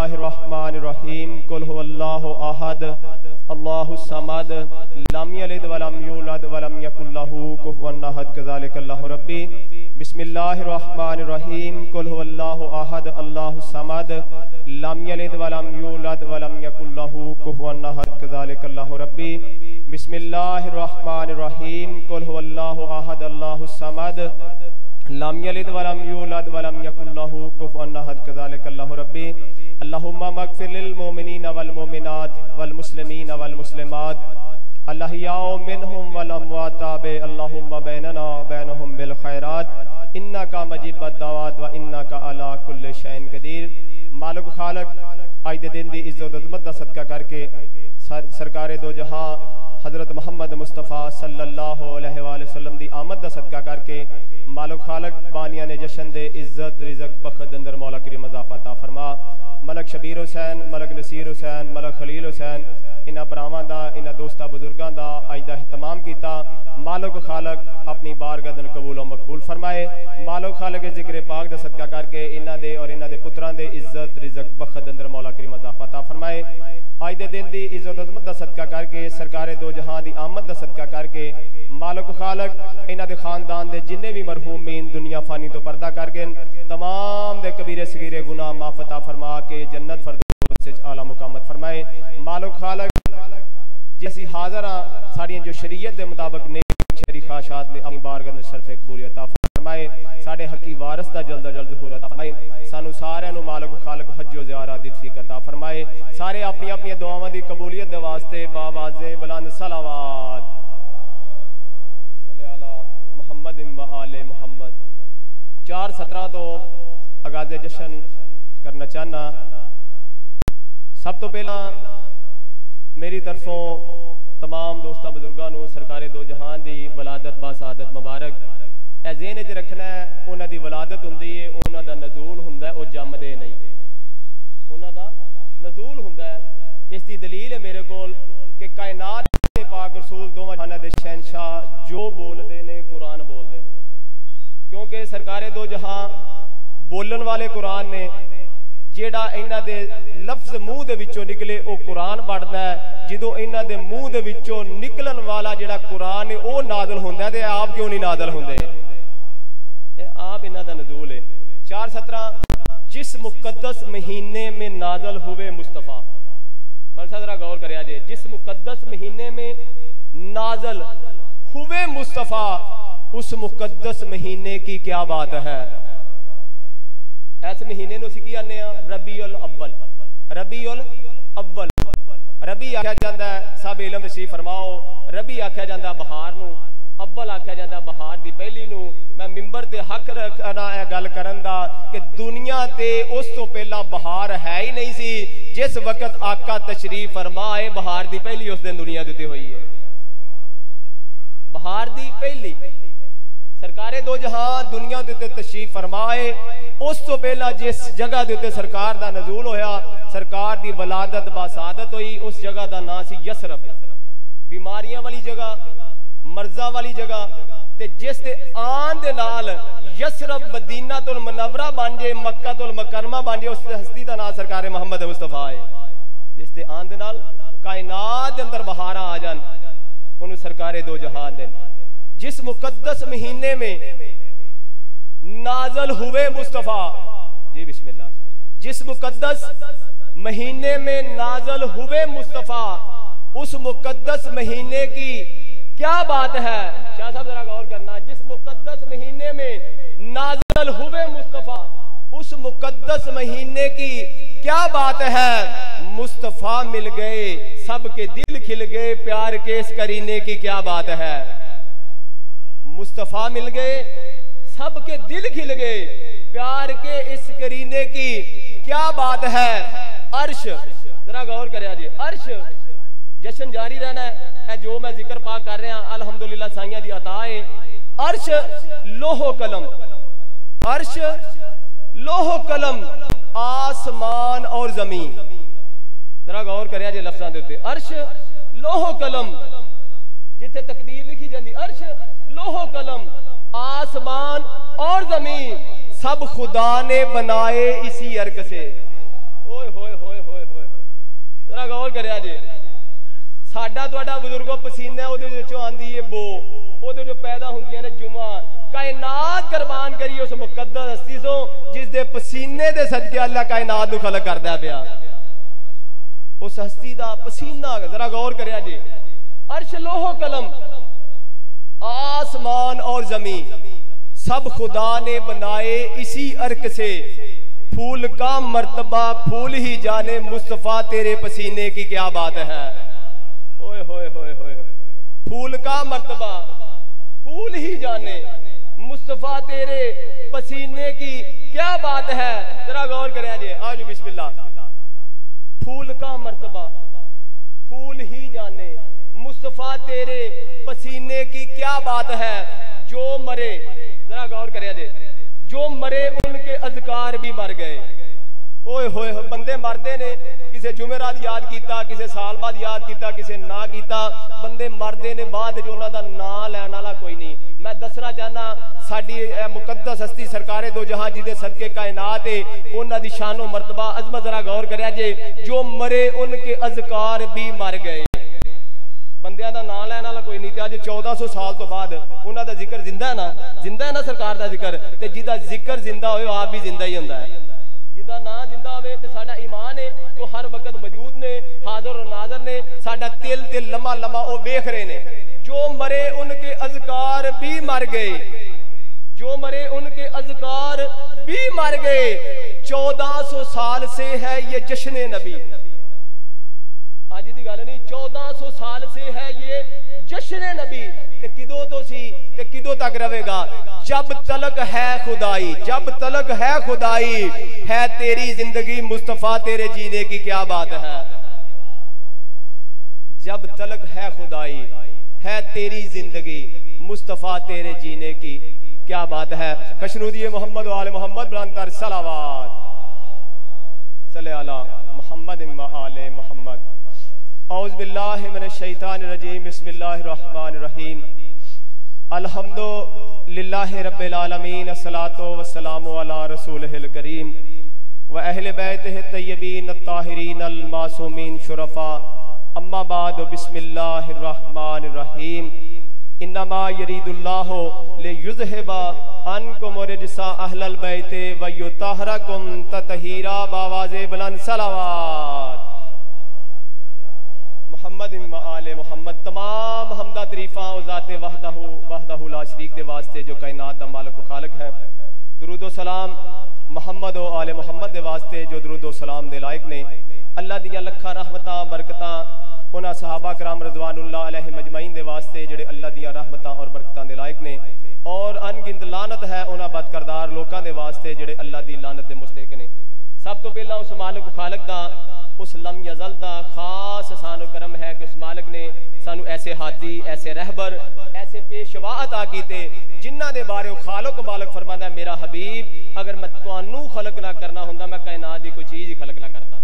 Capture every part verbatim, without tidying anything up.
बिस्मिल्लाहिर्रहमानिर्रहीम कुल हुवल्लाहु अहद अल्लाहु समद लम यलिद वलम यूलद वलम यकुल लहू कुफुवन अहद कज़ालिकल्लाहु रब्बी बिस्मिल्लाहिर्रहमानिर्रहीम कुल हुवल्लाहु अहद अल्लाहु समद लम यलिद वलम यूलद वलम यकुल लहू कुफुवन अहद कज़ालिकल्लाहु रब्बी बिस्मिल्लाहिर्रहमानिर्रहीम कुल हुवल्लाहु अहद अल्लाहु समद लम यलिद वलम यूलद वलम यकुल लहू कुफुवन अहद कज़ालिकल्लाहु रब्बी अल्लाहुम्मा मग़फ़िर लिल मुमिनीन वल मुमिनात वल मुस्लिमीन वल मुस्लिमात अल्लाहियाउ मिनहुम वल अमवात अल्लाहुम्मा बैनना बैनहुम बिल खैरात इन्नका मुजीबुद दावात व इन्नका अला कुल्लि शैइन कदीर। मालिक खालक आज दे दिन दी इज्जत अज़मत दा सदका करके सर, सरकारे दो जहां हजरत मोहम्मद मुस्तफ़ा सल्लल्लाहु अलैहि वसल्लम दी आमद दा सदका करके मालिक खालक बानिया ने जशन दे इज्जत रिज़क बखत अंदर मौला करीम इज़ाफ़ा अता फरमा। मलक शबीर हुसैन मलक नसीर हुसैन मलक खलील हुसैन इन्हां भरावां दा इन्हां दोस्तां बुजुर्गां दा अज दा इहतमाम कीता। मालिक खालक अपनी बारगाह च कबूल और मकबूल फरमाए। मालिक खालक के जिक्र पाक दा सदका करके इन्हां दे और इन्हां दे पुत्रां दे इज्जत रिज़क बखत अंदर मौला करीम इज़ाफ़ा अता फरमाए। आज दे दिन दी इज्जत अज़मत दा सदका करके सरकारे दो जहां दी आमद दा सदका करके मालिक खालक इन्हां दे खानदान दे जिन्ने भी मरहूमीन दुनिया फानी तो पर्दा कर गए तमाम दे कबीरे सगीरे गुनाह माफ़ अता फरमा के जन्नत फरदौस विच आला मुकामत फरमाए। मालिक खालक जैसी हाज़र हां साड़ियां जो शरीयत दे मुताबिक नेक शरी ख्वाहिशात ले अपनी बारगाह में शरफ़ कबूलियत अता फरमाए। साडे हकी वारिस दा जल्द जल्द ज़हूर अता फरमाए। सानू सारियां नू मालिक खालक हज व ज़ियारत दी तौफ़ीक़ अता फरमाए। सारे अपनी अपनी दुआवां दी कबूलियत दे वास्ते बावाज़े बुलंद सलावत मोहम्मद व आले मोहम्मद। चार सत्रह तो आगाज़े जश्न करना चाहना। सब तो पहला मेरी तरफों तमाम दोस्तों बुजुर्गों को सरकारे दो जहान की वलादत बासादत मुबारक ए ज़हन च रखना है। उन्हां दी वलादत हुंदी है, उन्हां दा नज़ूल हुंदा है, वो जमदे नहीं, उन्हां दा नज़ूल हुंदा है। इसकी दलील है मेरे कोल कि कायनात दे पाक रसूल दोवां जहानां दे शहनशाह जो बोलते ने कुरान बोलते हैं, क्योंकि सरकारे दो जहां बोलन वाले कुरान ने जेड़ा इन्हां दे लफ्ज मूँह दे विचों निकले वो कुरान पढ़दा है। जो इन्हां दे मूँह दे विचों निकलन वाला जेड़ा कुरान है वो नाज़िल हुंदा है ते आप क्यों नहीं नाज़िल हुंदे? ये आप इन्हां दा नज़ूल है। चार सत्रह जिस मुकद्दस महीने में नाज़िल हुए मुस्तफ़ा, मतलब जरा गौर करिया जे, जिस मुकद्दस महीने में नाज़िल हुए मुस्तफ़ा उस मुकद्दस महीने की क्या बात है। इस महीने नूं असीं की आने रबीउल अव्वल। रबीउल अव्वल रबी आख्या जाता है, सब इलम नसीब फरमाओ। रबी आख्या जाता बहार नूं, अव्वल आख्या जाता बहार दी पहली नूं। मैं मिंबर ते हक रखना है गल करन दा कि दुनिया ते उस तो पहला बहार है ही नहीं सी। जिस वक्त आका तशरीफ फरमाए बहार दी पहली उस दिन दुनिया दी हुई है। बहार दी पहली सरकारे दो जहां दुनिया दे उत्ते तशरीफ फरमाए उस तो पहला जिस जगह दे उत्ते सरकार दा नज़ूल होया, सरकार दी वलादत बासादत हुई, उस जगह दा नाम सी यसरब। बीमारियां वाली जगह, मर्जा वाली जगह, ते जिस दे आन दे नाल यसरब मदीना तुल मुनव्वरा बन जाए, मक्का तुल मुकरमा बन जाए, उस हस्ती दा नाम सरकार मोहम्मद मुस्तफा है। जिस दे आन दे नाल कायनात दे अंदर बहारा आ जान उन्हें सरकारे दो जहान दे। जिस मुकद्दस महीने में नाज़िल हुए मुस्तफ़ा, जी बिस्मिल्लाह, जिस मुकद्दस महीने में नाज़िल हुए मुस्तफ़ा उस मुकद्दस महीने की क्या बात है। शाह साहब जरा गौर करना। जिस मुकद्दस महीने में नाज़िल हुए मुस्तफ़ा उस मुकद्दस महीने की क्या बात है। मुस्तफ़ा मिल गए सबके दिल खिल गए, प्यार के इस करीने की क्या बात है। मुस्तफ़ा मिल गए सबके दिल खिल गए, प्यार के इस करीने की क्या बात है। अर्श जरा गौर करिया जी, अर्श जश्न जारी रहना है। जो मैं जिक्र पाक कर रहा अल्हम्दुलिल्लाह साइयां दी अता है। अर्श लोहो कलम, अर्श लोहो कलम, आसमान और जमीन। जरा गौर करिया जी लफ्ज़ां दे उत्ते। अर्श लोहो कलम, जिथे तकदीर लिखी जाती, अर्श लोहो कलम, आसमान और जमीन सब खुदा ने बनाए इसी अर्क से। ओए होए करिया जे साडा तुहाडा बुजुर्गो पसीना उहदे विचों आंदी है बो उहदे विचों पैदा हुंदियां ने जुमा कायनात कुर्बान करी उस मुकद्दस हस्ती सो जिस दे पसीने दे सदके अल्लाह कायनात नूं खलक करदा पिया उस हस्ती दा पसीना जरा गौर करिया जे अर्श लोहो कलम आसमान और जमीन सब खुदा ने बनाए इसी अर्क से फूल का मर्तबा फूल ही जाने मुस्तफा तेरे पसीने की क्या बात है ओए होए होए होए फूल का मर्तबा फूल ही जाने मुस्तफा तेरे पसीने की क्या बात है जरा गौर करें जी आज बिस्मिल्लाह फूल का मर्तबा फूल ही जाने मुस्तफा तेरे पसीने की क्या बात है जो मरे जरा गौर करें जी जो मरे उनके अज़कार भी मर गए ओए होए बंदे मरदे ने किसे जुमेरात याद किया किसे साल बाद याद किया किसे ना किया बंदे मरदे ने बाद उन्हों का ना लैन वाला कोई नहीं मैं दसना चाहना साडी मुकद्दस हस्ती सरकारे दो जहां जिदे सदके कायनात है उन्हां दी शानो मर्तबा अजमत जरा गौर करिया जे जो मरे उनके अज़कार भी मर गए बंदियां दा नाम लैन वाला कोई नहीं ते अज चौदह सौ साल तो बाद उन्हां दा जिक्र जिंदा है ना जिंदा है ना सरकार दा जिक्र ते जिदा जिक्र जिंदा होए आप भी जिंदा ही हुंदा है जिदा ना जिंदा होवे ते साडा ईमान है तो हर वक्त मौजूद ने हाजिर और नाज़र ने साडा तिल तिल लम्हा लम्हा ओ वेख रहे ने जो मरे उनके अज़कार भी मर गए जो मरे उनके अज़कार भी मर गए चौदह सौ साल से है ये जश्न नबी आज की गल नहीं चौदह सौ साल से है ये जश्न नबी ते किदों तो सी ते किदों तक रहेगा जब तलक है खुदाई जब तलक है खुदाई है तेरी जिंदगी मुस्तफा तेरे जीने की क्या बात है जब तलक है खुदाई है तेरी जिंदगी मुस्तफा तेरे जीने की क्या बात है कशनूदी मोहम्मद वाले मोहम्मद बुलंदतर सलावत सल्ले अला मोहम्मद व आले मोहम्मद औज़ु बिल्लाहि मिनश शैतानिर रजीम बिस्मिल्लाहिर रहमानिर रहीम अल्हम्दुलिल्लाहि रब्बिल आलमीन अस्सलातु वस्सलामु अला रसूलिहिल करीम व अहले बैतिहि तय्यबीन अत्ताहिरीन अल मासूमीन शुरफा अम्मा बाद बिस्मिल्लाहिर रहमानिर रहीम इन्नमा यरीदुल्लाहु लियुज़हिबा अन्कुम रिजसा अहलल बैति व युतहरकुम ततहीरा बावाज़े बुलंद सलावत मोहम्मद व आले मोहम्मद तमाम हमदा तरीफा ज़ाते वहदहु वहदहु ला शरीक दे वास्ते जो कायनात दा मालिक व खालिक है दुरूद व सलाम मोहम्मद व आले मोहम्मद दे वास्ते जो दुरूद व सलाम दे लायक ने अल्लाह दियां लखा रहमतां बरकतां उन्हां सहाबा कराम रज़वानुल्लाह अलैहिम अजमईन दे वास्ते जेड़े अल्लाह दियां रहमतां और बरकतां दे लायक ने और अनगिनत लानत है उन्हां बदकरदार लोकां दे वास्ते जेड़े अल्लाह दी लानत दे मुस्तहिक ने सब तो पहला उस मालिक व खालिक दा उस लम यज़ल दा खास सानो करम है कि उस मालिक ने सानू ऐसे हादी ऐसे रहबर ऐसे पेशवा अता कीते जिन्हां दे बारे खालिक मालिक फरमांदा मेरा हबीब अगर मैं तुहानू खलक ना करना हुंदा मैं कायनात दी कोई चीज ही खलक ना करता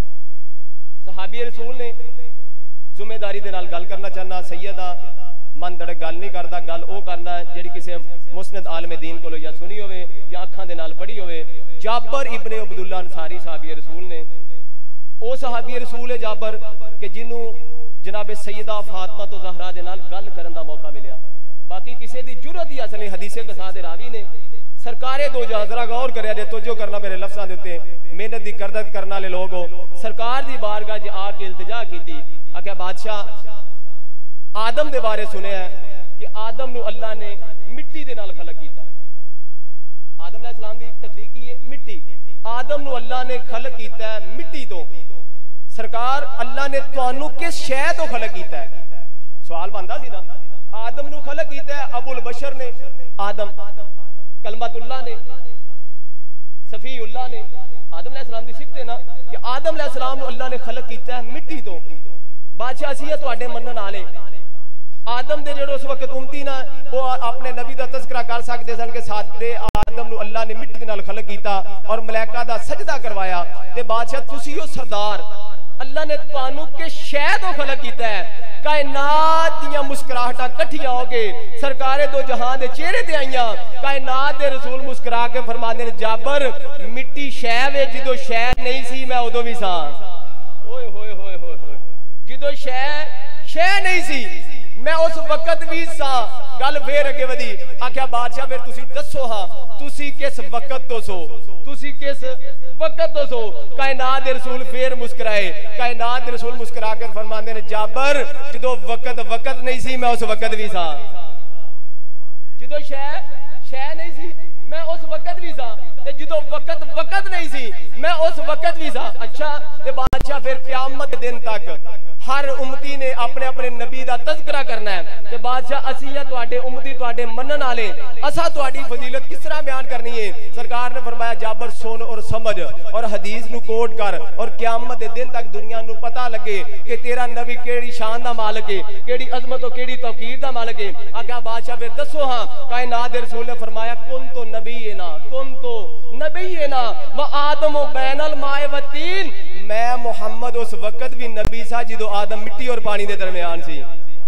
सहाबी रसूल ने जिम्मेदारी दे नाल गल करना चाहना सैयदा मन दड़े गल नहीं करता गल वो करना जिहड़ी किसी मुस्नद आलमे दीन कोलों या सुनी होवे या अखां दे नाल पढ़ी होवे जाबर इब्ने अब्दुल्ला अंसारी सहाबी रसूल ने ओ सहाबी रसूल है जाबर कि जिन्हों जनाब सैयदा फातिमा तो ज़हरा दे नाल गल करन दा मौका मिलिया बाकी किसी दी जुरत ही असल हदीसे कसा दे रावी ने सरकारे दो जरा गौर करिया जे तवज्जो करना मेरे लफ्ज़ां दे उत्ते मेहनत दी करदत करन वाले लोग हो सरकार दी बारगाह च आके इल्तिजा कीती आख्या बादशाह आदम दे बारे सुनिया कि आदम नू अल्लाह ने मिट्टी दे नाल खलक कीता आदम अलैहिस्सलाम दी तखलीक की है मिट्टी आदम नू अल्लाह ने खलक कीता है मिट्टी तो सरकार अल्लाह ने तुहानू किस शै तो खलक कीता है सवाल बनदा सी ना आदम नू खलक कीता है अबुल बशर ने आदम कलमतुल्लाह ने सफीउल्लाह ने आदम अलैहिस्सलाम दी सिफत है ना कि आदम अलैहिस्सलाम नू अल्लाह ने खलक कीता है मिट्टी तो बादशाह सी है तुहाडे मनन वाले आदम दे जेड़े उस वक्त उम्मती ना वो अपने नबी दा तज़किरा कर सकते सन कि साडे आदम नू अल्लाह ने मिट्टी दे नाल खलक कीता और मलाइका दा सजदा करवाया ते बादशाह तुसी ओ सरदार अल्लाह ने तुहानू के शै तो खलक कीता है कायनात दियां मुस्कुराहटां कट्ठियां हो के सरकारे दो जहां दे चेहरे ते आईयां कायनात दे रसूल मुस्कुरा के फरमांदे ने जाबर मिट्टी शै वे जिदों शै नहीं सी मैं उदों भी सा ओए होए होए होए होए जो शह शह नहीं सी मैं उस वक्त भी सा। गल फिर अगे वधी आख्या बादशाह फिर तुसी दसो हाँ तुसी किस वक्त तो सो तुसी किस वक्त तो सो। कायनात दे रसूल फिर मुस्कुराए। कायनात दे रसूल मुस्कुरा कर फरमाते ने जाबर जो वक्त वक्त नहीं सी मैं उस वक्त भी सा। जो शह शह नहीं सी मैं उस वक्त भी सा ते जो वक्त वक्त नहीं सी मैं उस वक्त भी सा। अच्छा ते बादशाह फिर क़यामत दिन तक हर उम्मती ने अपने अपने नबी दा तज़किरा करना है ते बादशाह असी या तुहाडे उम्मती तुहाडे मनन वाले असा तुहाडी फजीलत किस तरह बयान करनी है। सरकार ने फरमाया जाबर सुन और समझ और हदीस नु कोट कर और क़यामत दे दिन तक दुनिया नु पता लगे कि तेरा नबी केड़ी शान दा मालिक है केड़ी अजमत और केड़ी तौकीर दा मालिक है। आगे बादशाह फिर दसो हाँ कायनात दे रसूल ने फरमाया कुन तो नबी है ना कुन तो नबी है ना व आदम बैनल माए व तीन मैं मुहम्मद उस वक्त भी नबी सा जो आदम मिट्टी और पानी के दरमियान सी।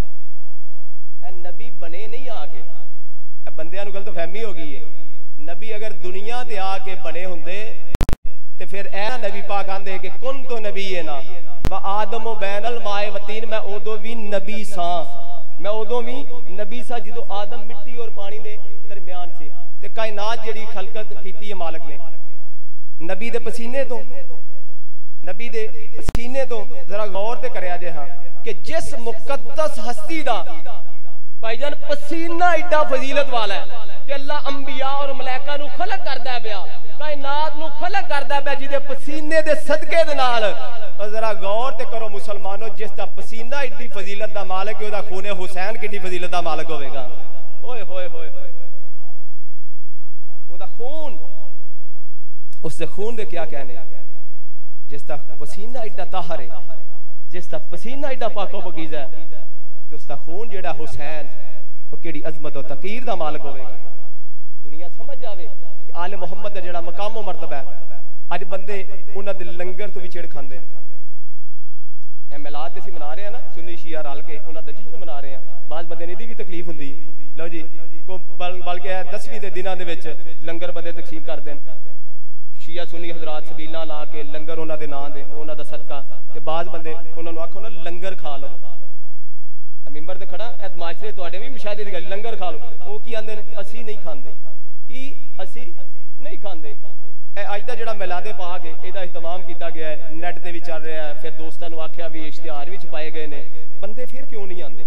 नबी बने नहीं आके बंदियां नूं गलत फहमी हो गई है। नबी अगर दुनिया ते आके बने हुंदे ते फिर ऐ नबी पाक आंदे कि कुन तो नबी है ना व आदम बैनल माए व तीन मैं उदों भी नबी सा मैं उदों भी नबी सा जो आदम मिट्टी और पानी के दरमियान से। ते कायनात जिहड़ी खलकत कीती है मालिक ने नबी दे पसीने तो नबी दे पसीने तो जरा गौर ते करया जे हाँ कि जिस मुकद्दस हस्ती दा भाईजान पसीना एडा फजीलत वाला है कि अल्लाह अंबिया और मलाइका नू खलक करदा है पिया कायनात नू खलक करदा है जिहदे पसीने दे सदके दे नाल। जरा गौर ते करो मुसलमानों जिस दा पसीना एडी फजीलत दा मालिक है ओदा खूने हुसैन किड्डी फजीलत दा मालिक होवेगा। ओए होए होए होए ओदा खून उसदे खून दे क्या कहने जिस दा पसीना एडा ताहर है जिस दा पसीना एडा पाको पकीज़ा है तो उसका खून जेड़ा हुसैन वो केड़ी अजमत और तकीर दा मालिक होवेगा। दुनिया समझ जावे आले मुहम्मद दा जेड़ा मकाम और मर्तबा है। अज बंदे उन्हां दे लंगर तो भी चिड़ खांदे ए मिलाद ते सी मना रहे हैं ना सुन्नी शिया रल के उन्हां दा जश्न मना रहे हैं। बाज़ बंदे ने दी भी तकलीफ हुंदी लो जी को बल बल्कि दसवीं दे दिनां दे विच लंगर बंदे तकसीम कर देन शिया सुन्नी हजरात सबीला ला के लंगर उन्हां दे नां दे उन्हां दा सदका ते बाज़ बंदे उन्हां नूं आखो ना लंगर खा लो मिंबर ते खड़ा ऐ माशरे तुहाडे भी मुशाहिदे दी गल लंगर खा लो वो की आंदे ने असी नहीं खांदे की असी नहीं खांदे। ए अज दा जेड़ा मिलादे पाक है एदा इहतमाम कीता गया है नेट ते भी चल रहा है फिर दोस्तां नूं आख्या भी इश्तिहार भी छपाए गए ने बंदे फिर क्यों नहीं आंदे।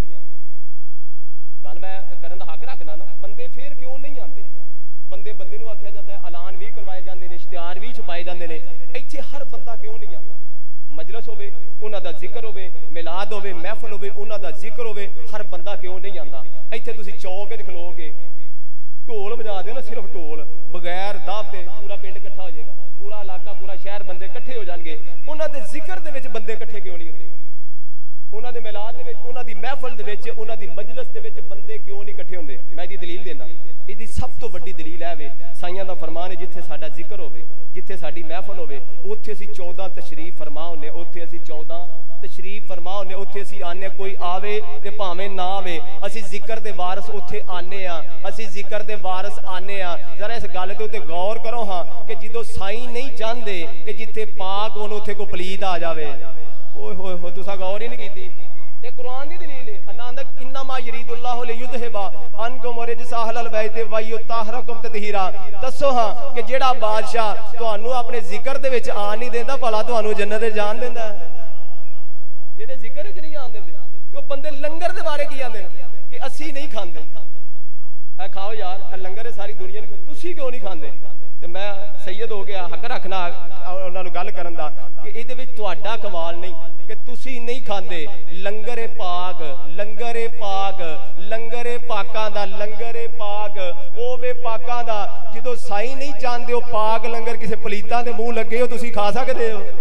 गल मैं करन दा हक रखना ना बंदे फिर क्यों नहीं आंदे। बंदे बंदे नूं आख्या जांदा है ऐलान भी करवाए जांदे ने इश्तिहार भी छपाए जांदे ने इत्थे हर बंदा क्यों नहीं आंदा। मजलिस होवे उन्हां दा जिक्र होवे मिलाद होवे महफिल होवे उन्हां दा जिक्र होवे हर बंदा क्यों नहीं आंदा। इत्थे तुसीं चौक विच खलोगे ढोल बजा दिओ ना सिर्फ ढोल बगैर दावते पूरा पिंड इकट्ठा हो जाएगा पूरा इलाका पूरा शहर बंदे इकट्ठे हो जाएंगे। उन्हां दे जिक्र दे विच बंदे इकट्ठे क्यों नहीं होंदे। उन्हां दे मिलाद दे विच उन्हां दी महफिल दे विच उन्हां दी मजलिस दे विच बंदे क्यों नहीं इकट्ठे होंदे। मैं इहदी दलील देना इहदी सब तो वड्डी दलील है वे साईयां दा फरमान है जिथे साडा जिक्र होवे जिथे साडी महफिल होवे उत्थे असीं चौदह तशरीफ फरमा हुंदे उत्थे असीं चौदह तशरीफ फरमा हुंदे उत्थे असीं आने कोई आवे ते भावें ना आवे असीं जिक्र दे वारस उत्थे आने आ असीं जिक्र दे वारस आने आ। जरा इस गल दे उत्ते गौर करो हाँ कि जिदों साईं नहीं चाहते कि जिथे पाक होण उत्थे कोई पलीत आ जावे। ओए होए होए तुसां गौर ही नहीं कीती। ये कुरान दी दलील है अल्लाह आंदा इन्नमा यरीदुल्लाहु लियुज़हिबा अनकुम रिजसा अहलल बैत व युताहरकुम ततहीरा। दसो हां कि जेड़ा बादशाह तुहानू अपने जिक्र दे विच आन नहीं देंदा भला तुहानू जन्नत दे जान देंदा है। जेड़े जिक्र विच नहीं आन देंदे ते ओ बंदे लंगर दे बारे की आंदे कि असी नहीं खांदे है खाओ यार लंगर सारी दुनिया तुसी क्यों नहीं खांदे। ते मैं सैयद हो गया हक रखना उन्हां नूं गल करन दा कि इहदे विच तुहाडा कमाल नहीं कि तुसी नहीं खांदे लंगरे पाक लंगरे पाक लंगरे पाकां दा लंगरे पाक ओवे पाकां दा जदों साईं नहीं चाहंदे ओ पाक लंगर किसे पलीतां दे मूंह लगे हो तुसी खा सकदे हो।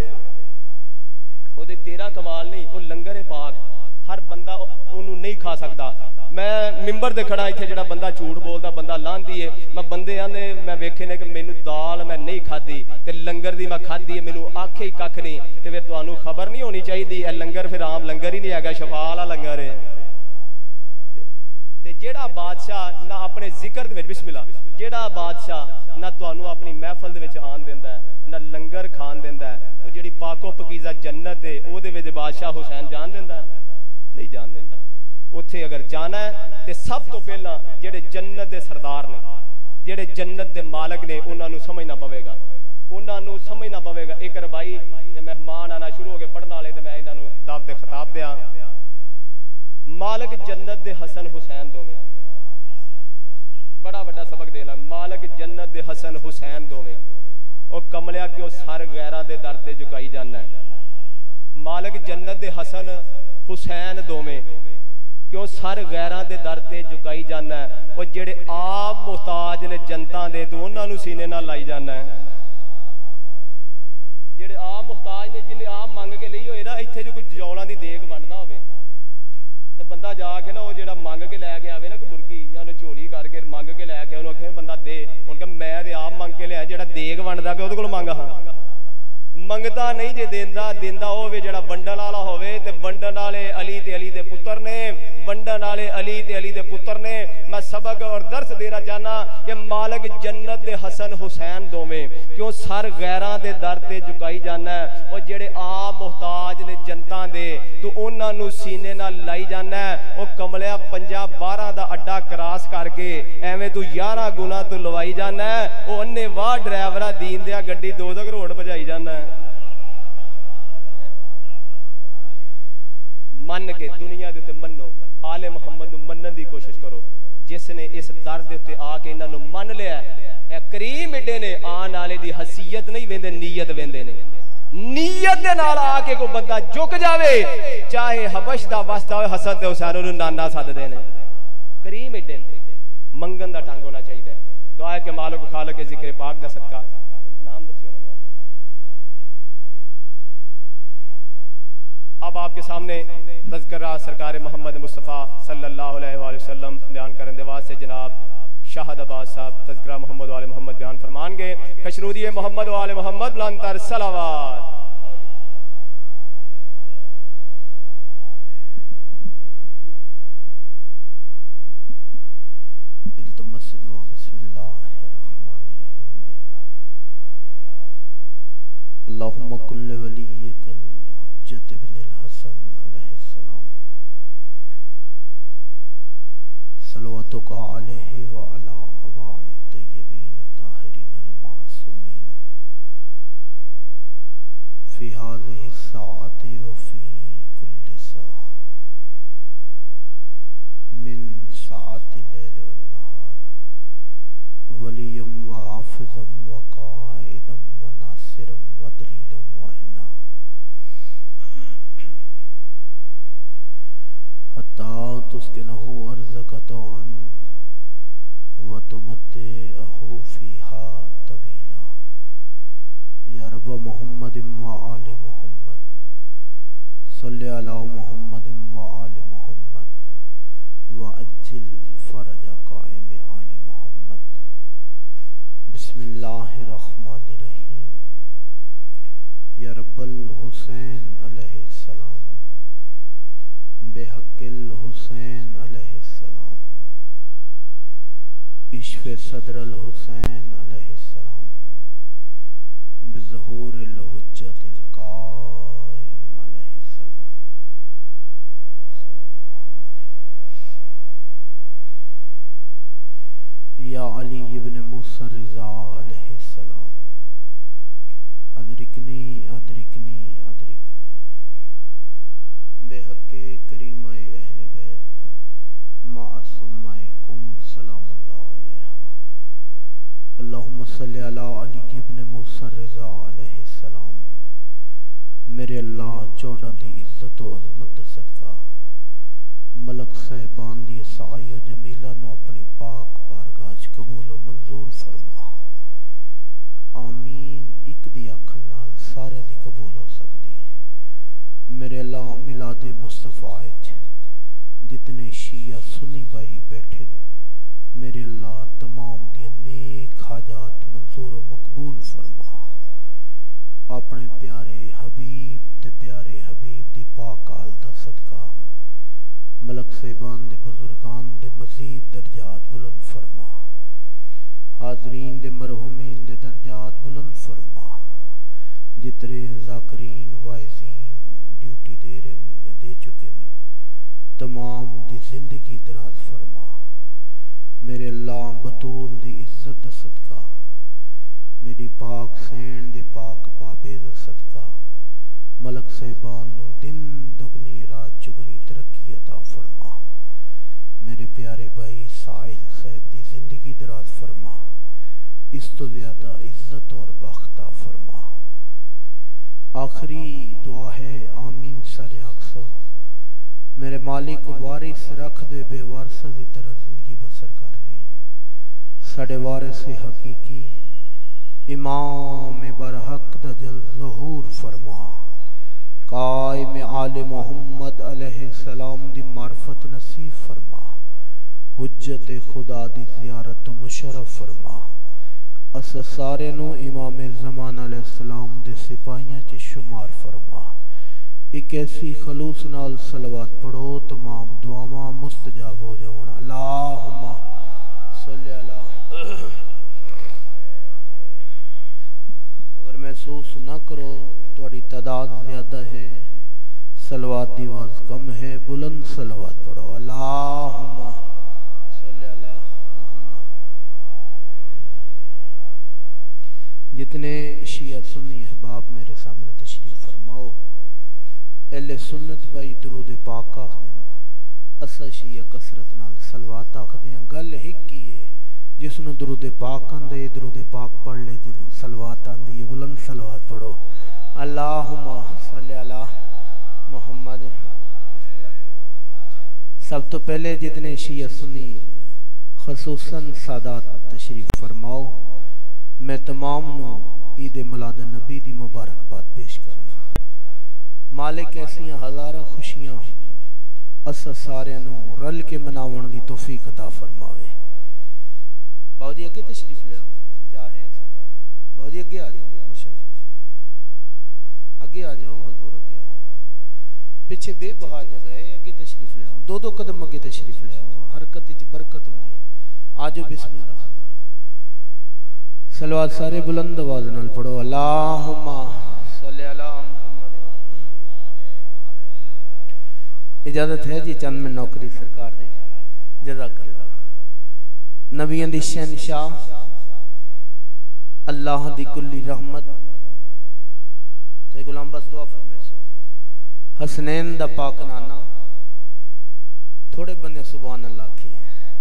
ओदे तेरा कमाल नहीं ओ लंगरे पाक हर बंदा ओनू नहीं खा सकदा। मैं मिंबर ते खड़ा इत्थे जेड़ा बंदा झूठ बोलदा बंदा लांदी है मैं बंदे आंदे मैं वेखे ने कि मैनू दाल मैं नहीं खाधी ते लंगर दी मैं खाधी है मैनू आखे ही कख नहीं ते फिर तुहानू खबर नहीं होनी चाहिए ए लंगर फिर आम लंगर ही नहीं हैगा शफा वाला लंगर है। ते जेड़ा बादशाह ना अपने जिक्र दे विच बिस्मिल्लाह, जेड़ा बादशाह ना तुहानू अपनी महफल दे विच आन देंदा है, ना लंगर खान देंदा है, तो जेड़ी पाको पकीज़ा जन्नत है ओहदे विच बादशाह हुसैन जान देंदा नहीं जान देंदा। उत्थे अगर जाना है तो सब तो पहला जेड़े जन्नत दे सरदार ने, जेड़े जन्नत दे मालक ने, उन्होंने समझना पवेगा, उन्होंने समझना पवेगा। एक रबाई ते मेहमान आना शुरू हो गए पढ़ने वाले, तो मैं इन्होंने दावत खिताब दिया। मालक जन्नत दे हसन हुसैन दोवें, बड़ा बड़ा सबक देना। मालक जन्नत दे हसन हुसैन दोवें, और कमलिया क्यों सर गैरां दे दर ते झुकाई जाना है। मालक जन्नत दे हसन हुसैन दोवें, क्यों सर गैरां दे दर ते झुकाई जाना है। और जेड़े आप मुहताज ने जनता दे, तो उन्होंने सीने नाल लाई जाना है। जेड़े आप मुहताज ने, जिन्हें आप मंग के ली होए ना, इत्थे जो कोई जौलां दी देग वंडदा होवे ते बंदा जाके ना, वो जेड़ा मंग के लैके आवे ना, कोई बुरकी या उन्हें झोली करके मंग के लैके उन्होंने आखे बंदा दे, उन्हें कहा मैं ते आप मंग के लिया, जेड़ा देग वंडदा पे ओहदे कोल मंग। हाँ मंगता नहीं जे देंदा, देंदा होवे जेड़ा वंडन वाला होवे। ते वंडन वाले अली ते अली दे पुत्र ने, वंडन वाले अली ते अली दे पुत्र ने। मैं सबक और दर्स देना चाहना कि मालक जन्नत दे हसन हुसैन दोवें, क्यों सर गैरां दे दर ते झुकाई जाना है। और जेड़े आप मुहताज ने जनता दे, तो उन्होंने सीने नाल लाई जाना है। और कमलिया पंजा बारह दा अड्डा क्रॉस करके एवें तू यारह गुना तू लवाई जाना है। वो अन्ने वाह ड्राइवरा दीन दिया गड्डी दो दो करोड़ भजाई जाना है। मन के दुनिया दे मनो, आले मुहम्मद मनन की कोशिश करो। जिसने इस दर दे उत्ते आके इन्हां नूं मन लिया, करीम एडे ने आने वाले दी हसीयत नहीं वेंदे, नीयत वेंदे ने। नीयत दे नाल आके कोई बंदा झुक जावे, चाहे हबश दा वसदा होए, हसन ते हुसैन नूं नाना सददे ने। करीम एडे मंगन दा ढंग होना चाहिए। दुआ है कि मालिक खालिक के जिक्र पाक दा सदका। नाम दस्सियो मैनूं। अब आपके सामने तज़किरा सरकार मोहम्मद मुस्तफ़ा सल्लल्लाहु अलैहि वसल्लम बयान करने के वास्ते जनाब शाहद अब्बास साहब तज़किरा मोहम्मद वाले मोहम्मद बयान फरमाएंगे। खशनूदी मोहम्मद वाले मोहम्मद लंतर सलावत। अल्लाहुम्मा कुल्ले वलिय्यकल हुज्जत इब्नुल हसन अलैहिस्सलाम सलवातुका अलैहि व अला अबाइ तय्यबीन ताहिरीन अल मासूमीन फी हाज़िहि साअति व फी कुल्लि साअ मिन साअति लैल व नहार वलियम व हाफिज़म व काइदम व नासिरम व दलीलम व इनाम हत्ता तुस्किनहु अर्ज़क़तन व तुमत्तिअहु फ़ीहा तवीला या रब मुहम्मद व आले मुहम्मद सल्लि अला मुहम्मद व आले मुहम्मद व अज्जिल फ़रज क़ाइम आले मुहम्मद। बिस्मिल्लाहिर्रहमानिर्रहीम। या रब्बल हुसैन अलैहिस्सलाम बेहक़्क़िल हुसैन अलैहिस्सलाम इश्फ़े सदरल हुसैन अलैहिस्सलाम बिज़ुहूरिल हुज्जतिल क़ाइम अलैहिस्सलाम। या अली इब्न मूसा रिज़ा अलैहिस्सलाम अदरिकनी अदरिकनी अदरिकनी बेहक़्क़े करीमाए अहले बैत मासूमाए कुम सलामुल्लाह अलैहा। अल्लाहुम्मा सल्लि अला अली इब्न मूसा रिज़ा अलैहिस्सलाम। मेरे अल्लाह चौदह दी इज्जत और अज़मत दा सदका मलक साहिबान दी साई और जमीला नू अपनी पाक बारगाह च कबूल और मंजूर फरमा। आमीन। एक दी आखन नाल सारे दी कबूल हो सकती है। मेरे अल्लाह मिलादे मुस्तफा जितने शिया सुन्नी भाई बैठे ने, मेरे अल्लाह तमाम दी नेक हाजात मंजूर और मकबूल फरमा। अपने प्यारे हबीब ते प्यारे हबीब दी पाक आल दा सदका मलक साहिबान दे बुजुर्गान दे मजीद दर्जात बुलंद फरमा, हाजरीन दे मरहुमीन दे दर्जात बुलंद फरमा, जितने जाकरीन वाइजीन ड्यूटी दे रहे या दे चुके तमाम दी जिंदगी दराज फरमा। मेरे अल्लाह बतूल दी इज्जत दा सदका, मेरी पाक सैन दे पाक बाबे दा सदका मलक साहिबान नूं दिन दुगनी रात चुगनी तरक्की अता फरमा। मेरे प्यारे भाई साहिल साहब दी जिंदगी दराज फरमा, इस तो ज्यादा इज्जत और बख्ता फरमा। आखिरी दुआ है आमीन सारे अक्सर। मेरे मालिक वारिस रख दे बेवारसा की तरह जिंदगी बसर कर रही। साढ़े वारिस हकीकी इमाम बरहक दा जल ज़हूर फरमा। कायम आले मोहम्मद अलैहिस्सलाम दी मार्फत नसीब फरमा। हुज्जत खुदा दी ज़ियारत मुशर्रफ फरमा। अस सारे नू इमाम ज़मान अलैहिस्सलाम दे सिपाहियां च शुमार फरमा। एक ऐसी खलूस नाल सलवात पढ़ो तमाम दुआवां मुस्तजाब हो जावन। अल्लाहुम्मा सल्ली अला। अगर महसूस ना करो थोड़ी तादाद ज्यादा है, सलवात दी आवाज कम है, बुलंद सलवात पढ़ो। अल्लाहुम्मा सल्ली अला मुहम्मद। जितने शिया सुन्नी अहबाब मेरे सामने तशरीफ फरमाओ। एले सुन्नत भाई दरूद पाक आखदे असा शिया कसरत नाल सलवात आखदे। गल एक ही है, जिसनों दरूद पाक आंदे दरूद पाक पढ़ ले, जिन्हों सलवात आंदी है बुलंद सलवात पढ़ो। अल्लाहुम्मा सल्ली अला मुहम्मद। सब तो पहले जितने शिया सुन्नी खसूसन सादात तशरीफ फरमाओ। मैं तमाम नू ईद मिलाद नबी दी मुबारकबाद पेश करना। मालिक ऐसियां हज़ारा खुशियां असा सारे नू रल के मनावन दी तौफीक अता फरमावे। बाबू जी अगे तशरीफ ले आओ, जा है सरकार। बाबू जी अगे आ जाओ, मुशन अगे आ जाओ, हुजूर अगे आ जाओ। पीछे बेबहा जगह है, अगे तशरीफ ले आओ। दो दो कदम अगे तशरीफ ले आओ, हरकत च बरकत होंदी। आ जाओ बिस्मिल्लाह। सलवात सारे बुलंद आवाज नाल पढ़ो। अल्लाहुम्मा सल्ली अला मुहम्मद। इजाजत है जी चंद में नौकरी सरकार दी। जज़ाकल्लाह। नबियां दी शहनशाह अल्लाह दी कुल्ली रहमत ते गुलाम बस दुआ फरमाइसो। हसनैन दा पाक नाना थोड़े बंदे सुभान अल्लाह की,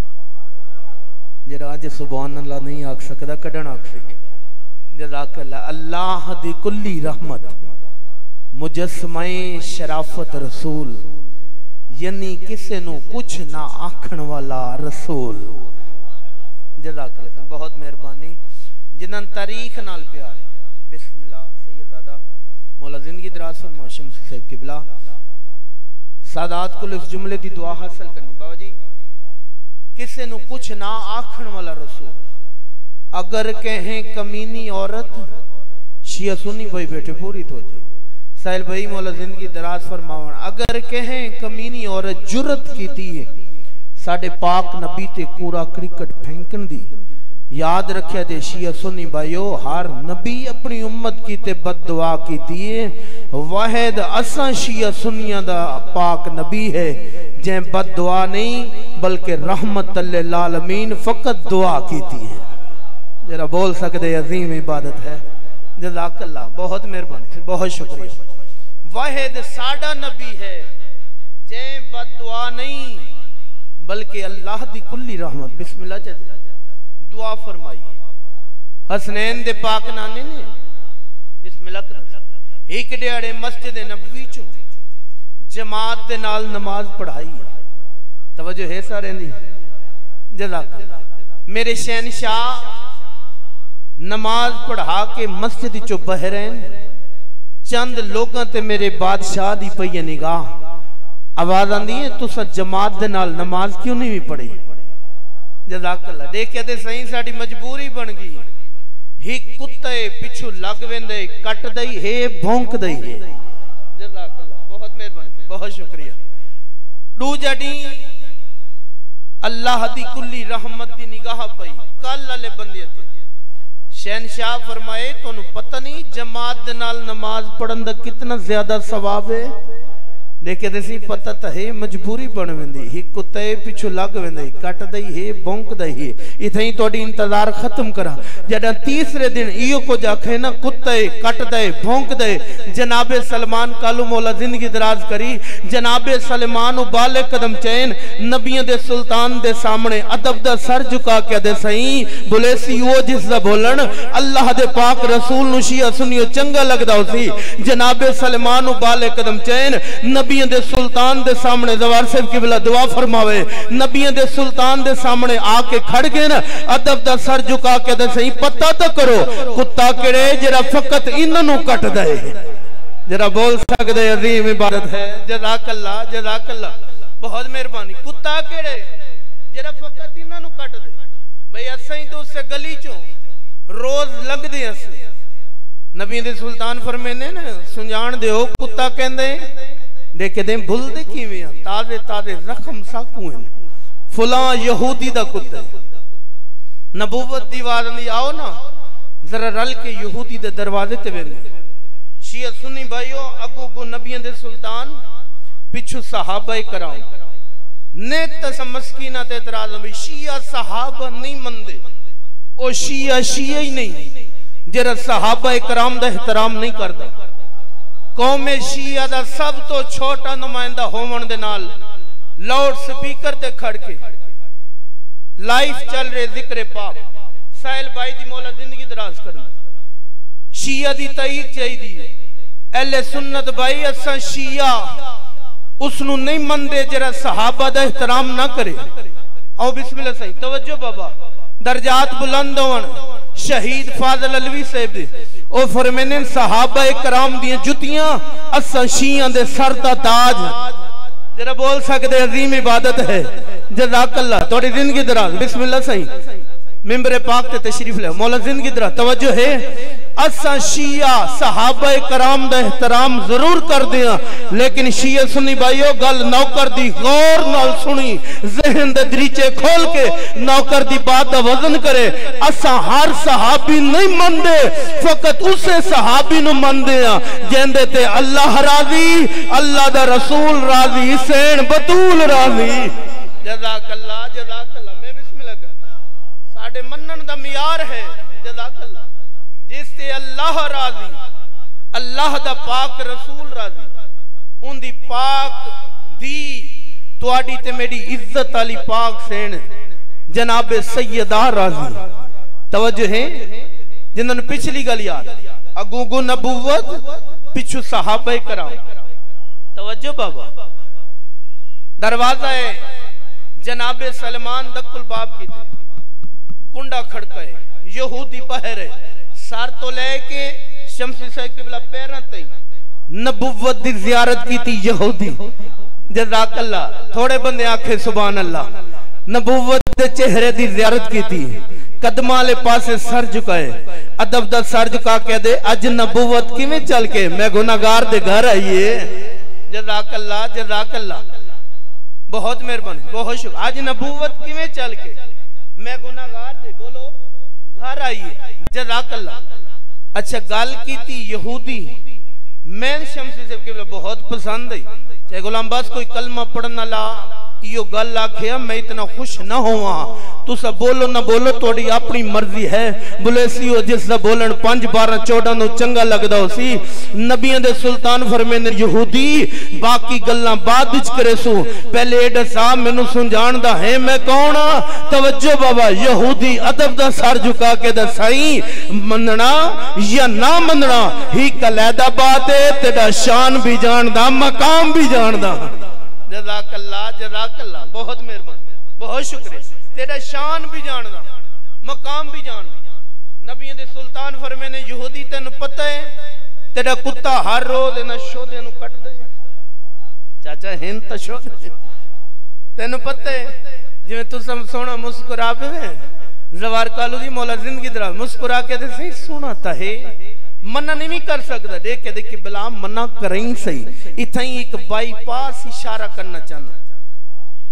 जरा अज सुभान अल्लाह नहीं आख सकदा कढ़न आखसी। जज़ाकल्लाह। अल्लाह दी कुल्ली रहमत मुजस्समे शराफत रसूल, यानी किसे नू कुछ ना आखण वाला रसूल। जज़ाकल्लाह। बहुत मेहरबानी जिन्हां तारीख नाल प्यार है। बिस्मिल्लाह। सैयदजादा मौला जिंदगी दराज फरमाए। शम्स साहब किबला सादात को इस जुमले की दुआ हासिल करनी। बाबा जी किसे नू कुछ ना आखण वाला रसूल। अगर कहें कमीनी औरत, शिया सुन्नी भाई बैठे पूरी तवज्जो। साहिल भाई मौला जिंदगी दराज फरमावन। अगर कहें कमीनी औरत जुरत कीती है साडे पाक नबी ते कूड़ा क्रिकेट फेंकन दी, याद रखिया जे शिया सुन्नी भाइयों, हर नबी अपनी उम्मत की ते बददुआ कीती है। वाहिद असा शिया सुन्नियां दा पाक नबी है जे बददुआ नहीं बल्कि रहमत लिल आलमीन फकत दुआ कीती है। जरा बोल सकदे अजीम इबादत है। जज़ाकल्लाह। बहुत मेहरबानी, बहुत शुक्रिया। वाहिद साडा नबी है जे बददुआ नहीं बल्कि अल्लाह दी कुल्ली रहमत। बिस्मिल्लाह जी दुआ फरमाई। हसनैन दे पाक नाने ने बिस्मिल्लाह कर एक दिहाड़े मस्जिद नबवी चो जमात दे नाल नमाज पढ़ाई। तवज्जो है सारे दी। जज़ाकल्लाह। मेरे शहनशाह नमाज पढ़ा के मस्जिद चो बहरैन चंद लोगों ते मेरे बादशाह दी पई निगाह। आवाज आंदी है तुसा जमात दे नाल नमाज क्यों नहीं भी पढ़ी। जज़ाकल्लाह। देखिए ते सही साडी मजबूरी बन गई। ही कुत्ते पिछू लग वेंदे कट दई है भौंक दई है। जज़ाकल्लाह। बहुत मेहरबानी, बहुत शुक्रिया। डू जड़ी अल्लाह दी कुल्ली रहमत दी निगाह पई कल वाले बंदे ते शहनशाह फरमाए तोनू पता नहीं जमात दे नाल नमाज पढ़न दा कितना ज्यादा सवाब है। देखे दसी पता तो है मजबूरी बन वेंदी ही कुत्ते पिछू लग वेंदे कट दई है भौंक दई है इथई तोड़ी इंतजार खत्म करा जदा तीसरे दिन इयो को जाखे ना कुत्ते कट दे भौंक दे जनाबे सलमान कालू मौला जिंदगी दराज करी जनाबे सलमान बाले कदम चैन नबियों दे सुल्तान दे सामने अदब दा सर झुका के दे सही बोले सी वो जिस दा बोलन अल्लाह दे पाक रसूल नु शिया सुनियो चंगा लगदा सी जनाबे सलमान बाले कदम चैन नबियों दे सुल्तान दे सामने जवार साहब किबला दुआ फरमावे नबियों दे सुल्तान दे सामने आके खड़ गए ना अदब दा सर झुका के दे सही पता तो करो कुत्ता केड़े जरा फकत इन्हां कट दे जरा बोल सकदे अजीम इबादत है जज़ाकल्लाह जज़ाकल्लाह बहुत मेहरबानी कुत्ता केड़े जरा फकत इन्हां कट दे भाई असां तो उससे गली चो रोज लगदे अस नबी दे सुल्तान फरमाने ना सुजान दिओ कुत्ता कहंदे देखे दे भुलदे किवें ताजे ताजे जख्म साकू हैं फुला यहूदी दा कुत्ता नबूवत दी आवाज नहीं आओ ना जरा रल के यहूदी दे दरवाजे ते वेंदे शिया सुन्नी भाइयों अगो गो नबियों दे सुल्तान पिछू सहाबा कराम ने तस मस्कीना ते एतराज में शिया सहाबा नहीं मनदे ओ शिया शिया ही नहीं जरा सहाबा कराम दा एहतराम नहीं करदा कौमे शिया दा सब तो छोटा नुमाइंदा होवन दे नाल लाउड स्पीकर ते खड़ के लाइव चल रहे जिक्र पाक साहिल भाई दी मौला जिंदगी दराज करना शिया दी तईद चाहिए अहले सुन्नत भाई असा शिया उसनु नहीं मनदे जरा सहाबा दा एहतराम ना करे आओ बिस्मिल्लाह सही तवज्जो बाबा दर्जात बुलंद होवन शहीद फाजल अलवी साहब दे ओ फरमाने सहाबा कराम दी जुतियां असा शियां दे सर दा ताज जरा बोल सकदे अजीम इबादत है जज़ाकल्लाह तोड़ी जिंदगी दराज बिस्मिल्लाह सही मिंबर पाक ते तशरीफ ले मौला जिंदगी दराज तवज्जो है असा शिया सहाबा कराम दा एहतराम जरूर कर दिया लेकिन शिया सुन्नी भाइयों गल नौकर दी गौर नाल सुनी जहन दे दरीचे खोल के नौकर दी बात दा वजन करे असा हर सहाबी नहीं मनदे फकत उसे सहाबी नु मनदे आ जेंदे ते अल्लाह राजी अल्लाह दा रसूल राजी हुसैन बतूल राजी जज़ाकल्लाह जज़ाकल्लाह मैं बिस्मिल्लाह कर साडे मनन दा मियार है जज़ाकल्लाह जिससे अल्लाह राजी अल्लाह दा पाक रसूल राजी उनदी पाक दी तुआडी ते मेरी इज्जत वाली पाक सेन जनाबे सैयदा राजी तवज्जो है जिन्होंने पिछली गल याद अगू गो नबूवत पिछू सहाबा कराम तवज्जो बाबा दरवाजा है जनाबे सलमान दकुल बाब की कुंडा खड़काए यहूदी पहरे सर तो लेके शमसी साहब किबला पैरां तई नबुव्वत दी ज़ियारत की थी यहूदी जज़ाकल्लाह थोड़े बंदे आखे सुभान अल्लाह नबुव्वत दे चेहरे दी ज़ियारत की थी कदमां वाले पासे सर झुकाए अदब दा सर झुका के दे अज नबुव्वत किवें चल के मैं गुनाहगार दे घर आईए जज़ाकल्लाह जज़ाकल्लाह बहुत मेहरबानी बहुत शुक्र आज नबुव्वत किवें चल के मैं गुनाहगार दे बोलो घर आइए जज़ाकल्लाह अच्छा गल की थी यहूदी मैं शमसी साहब के बहुत पसंद है चाहे गुलाम बस कोई कलमा पढ़ना ला यो गल आखिया मैं इतना खुश ना होवा तुसा बोलो ना बोलो थोड़ी अपनी मर्जी है बोले सी हो जिसदा बोलन पांच बारह चौदह नु चंगा लगदा हो सी नबियों दे सुल्तान फरमाने यहूदी बाकी गल्लां बाद विच करे सु पहले एडा सा मेनू सुनजाणदा है मैं कौन आ तवज्जो बाबा यहूदी अदब दा सर झुका के दसाई मनना या ना मनना ही कलैदा बात है तेरा शान भी जानदा मकाम भी जानदा जज़ाकल्लाह जज़ाकल्लाह बहुत मेहरबानी बहुत शुक्रिया तेरा शान भी जानदा मकाम भी जानदा नबियों दे सुल्तान फरमाने यहूदी तेन पता है तेरा कुत्ता हर रोज इना शोधे नु कट दे चाचा हिन तो शोधे तेन पता है जिवें तू सब सोना मुस्कुरा पे जवार कालू दी मौला जिंदगी दरा मुस्कुरा के दे सही सोना ता है मना नहीं कर सकता देख के देख बिला मना करें सही इतना ही एक बाईपास इशारा करना चाहना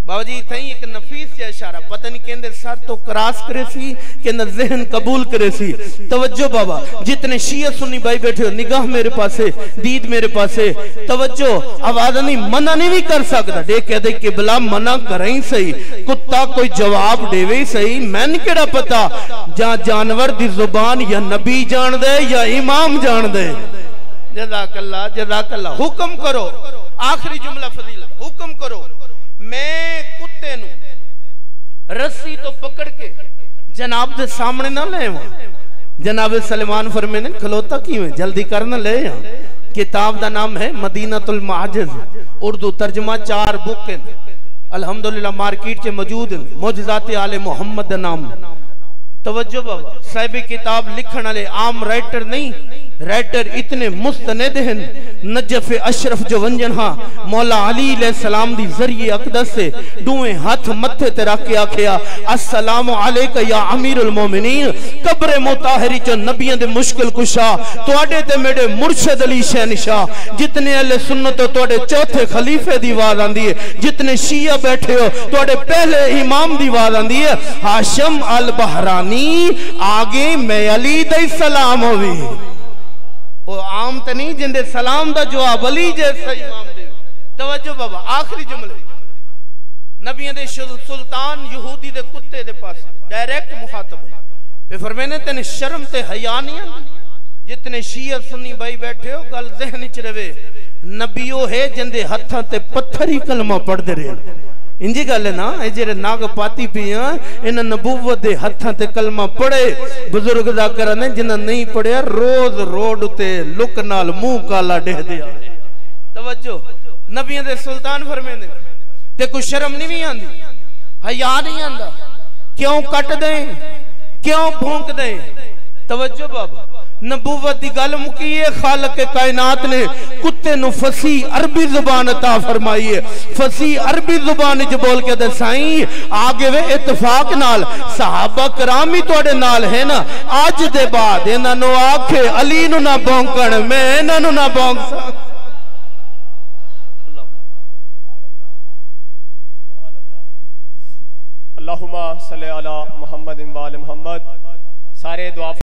बाबा जी थई एक नफीस जा इशारा पता नहीं कहंदे सर तो क्रॉस करे सी कहंदा ज़हन कबूल करे सी। तवज्जो बाबा, जितने शिया सुन्नी भाई बैठे हो, निगाह मेरे पासे, दीद मेरे पासे, तवज्जो। आवाज नहीं मना नहीं भी कर सकदा, दे कह दे कि भला मना करई सही, कुत्ता कोई जवाब देवे सही, मैन केड़ा पता जा जानवर दी जुबान या नबी जान दे या इमाम जान दे। जज़ाकल्लाह जज़ाकल्लाह। हुक्म करो, आखिरी जुमला फजीलत, हुक्म करो मैं कुत्ते नु रस्सी तो पकड़ के जनाब दे सामने ना ले आवा। जनाब सलेमान फरमाते ने खलोता किवें, जल्दी कर ना ले आ। किताब दा नाम है मदीनतुल मुअज्जिज़, उर्दू तर्जमा चार बुक हैं अल्हम्दुलिल्लाह मार्केट च मौजूद हैं। मुअज्जिज़ात आले मोहम्मद दा नाम। तवज्जो बाबा, साहिब किताब लिखण वाले आम राइटर नहीं, राइटर इतने मुस्तनद हैं। नजफ अशरफ जो वंजन हा मौला अली अलैहिस्सलाम दी जरिए अकदस से दुए हाथ मथे ते रख के आखिया अस्सलामु अलैका या अमीरुल मोमिनीन। कब्र मुताहरी च नबियां दे मुश्किल कुशा तुहाडे ते मेरे मुर्शिद अली शहनशाह, जितने अहले सुन्नत तुहाडे चौथे खलीफे दी आवाज आंदी है, जितने शिया बैठे हो तुहाडे पहले इमाम दी आवाज आंदी है। हाशिम अल बहरानी आगे मैं अली दा सलाम होवी। वो आम तो नहीं जिंदे सलाम दा जवाब अली जैसा इमाम दे। तवज्जो बाबा, आखिरी जुमले नबियां दे सुल्तान यहूदी दे कुत्ते दे पास डायरेक्ट मुखातब है। फरमाने तेने शर्म ते हया नहीं आंदी। जितने शिया सुन्नी भाई बैठे हो गल ज़हन च रवे, नबियो है जिंदे हत्थां ते पत्थर ही कलमा पढ़दे रहे। इंजी गल है ना, ये जेरे नाग पाती पिया इन नबूवत दे हत्थां ते कलमा पढ़े। बुजुर्ग दा करन जिन्हां नहीं पढ़िया रोज रोड ते लुक नाल मुंह काला डेह दिया। तवज्जो, नबियां दे सुल्तान फरमांदे ते कोई शर्म नहीं भी आंदी, हया नहीं आंदा, क्यों कट दे क्यों भौंक दे। तवज्जो बाबा, नबूवत की गल मुकी है। खालिक कायनात ने कुत्ते नु फसी अरबी जुबान अता फरमाई है। फसी अरबी जुबान च बोल के दसाई आगे वे इत्तेफाक नाल सहाबा कराम ही तुहाडे नाल है ना। अज दे बाद इन्हां नु आखे अली नु ना भौंकण, मैं इन्हां नु ना भौंक सक। अल्लाहुम्मा सल्ली अला मुहम्मद व आले मुहम्मद। सारे दुआ